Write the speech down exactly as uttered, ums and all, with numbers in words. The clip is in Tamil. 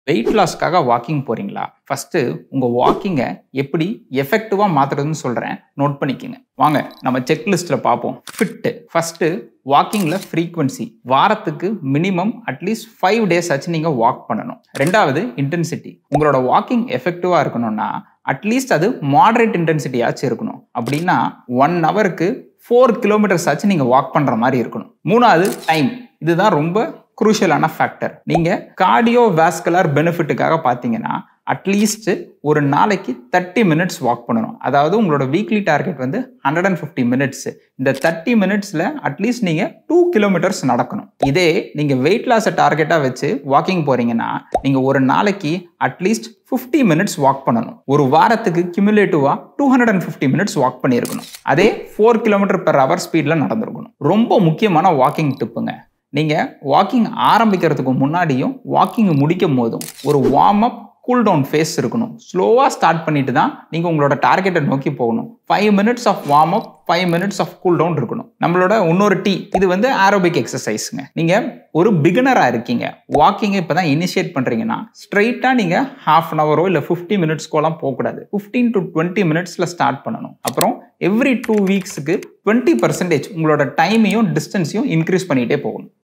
வெயிட் லாஸ்க்காக வாக்கிங் போறீங்களா? ஃபர்ஸ்ட் உங்க வாக்கிங்க எப்படி எஃபெக்டிவா மாத்துறதுன்னு சொல்றேன். நோட் பண்ணிக்கங்க. வாங்க நம்ம செக் லிஸ்ட்ல பார்ப்போம். ஃபிட் ஃபர்ஸ்ட் வாக்கிங்ல ஃப்ரீக்வன்சி வாரத்துக்கு மினிமம் அட்லீஸ்ட் ஃபைவ் டேஸ் ஆச்சு நீங்க வாக் பண்ணணும். ரெண்டாவது இன்டென்சிட்டி. உங்களோட வாக்கிங் எஃபெக்டிவா இருக்கணும்னா அட்லீஸ்ட் அது மாடரேட் இன்டென்சிட்டி ஆச்சு இருக்கணும். அப்படின்னா ஒன் ஹவருக்கு ஃபோர் கிலோமீட்டர்ஸ் ஆச்சு நீங்க வாக் பண்ற மாதிரி இருக்கணும். மூணாவது டைம். இதுதான் ரொம்ப குரூஷியலான ஃபேக்டர். நீங்க கார்டியோ வாஸ்குலர் பெனிஃபிட்டுக்காக பார்த்தீங்கன்னா அட்லீஸ்ட் ஒரு நாளைக்கு தேர்ட்டி மினிட்ஸ் வாக் பண்ணணும். அதாவது உங்களோட வீக்லி டார்கெட் வந்து ஹண்ட்ரட் அண்ட் ஃபிஃப்டி மினிட்ஸ். இந்த தேர்ட்டி மினிட்ஸ்ல அட்லீஸ்ட் நீங்க டூ கிலோமீட்டர்ஸ் நடக்கணும். இதே நீங்க வெயிட் லாஸ் டார்கெட்டா வச்சு வாக்கிங் போறீங்கன்னா நீங்க ஒரு நாளைக்கு அட்லீஸ்ட் ஃபிஃப்டி மினிட்ஸ் வாக் பண்ணணும். ஒரு வாரத்துக்கு கியூமுலேட்டிவா two hundred and fifty minutes walk பண்ணியிருக்கணும். அதே ஃபோர் கிலோமீட்டர் பெர் ஹவர் ஸ்பீட்ல நடந்திருக்கணும். ரொம்ப முக்கியமான வாக்கிங் டிப்புங்க. நீங்க வாக்கிங் ஆரம்பிக்கிறதுக்கு முன்னாடியும் வாக்கிங் முடிக்கும் போதும் ஒரு warm up cool down phase இருக்கணும். ஸ்லோவா ஸ்டார்ட் பண்ணிட்டு தான் நீங்க உங்களோட டார்கெட்டை நோக்கி போகணும். Five minutes of warm up five minutes of cool down இருக்கணும். நம்மளோட இன்னொரு டீ இது வந்து ஏரோபிக் எக்ஸசைஸ்ங்க. நீங்க ஒரு பிகினரா இருக்கீங்க, வாக்கிங் இப்பதான் இனிஷியேட் பண்றீங்கன்னா ஸ்ட்ரெயிட்டா நீங்க ஹாஃப் அன் ஹவரோ இல்ல ஃபிஃப்டி மினிட்ஸ்க்கோலாம் போகக்கூடாது. ஃபிஃப்டீன் டு டுவெண்ட்டி மினிட்ஸ்ல ஸ்டார்ட் பண்ணணும். அப்புறம் எவ்ரி டூ வீக்ஸுக்கு டுவெண்ட்டி பர்சன்டேஜ் உங்களோட டைமையும் டிஸ்டன்ஸையும் இன்க்ரீஸ் பண்ணிட்டே போகணும்.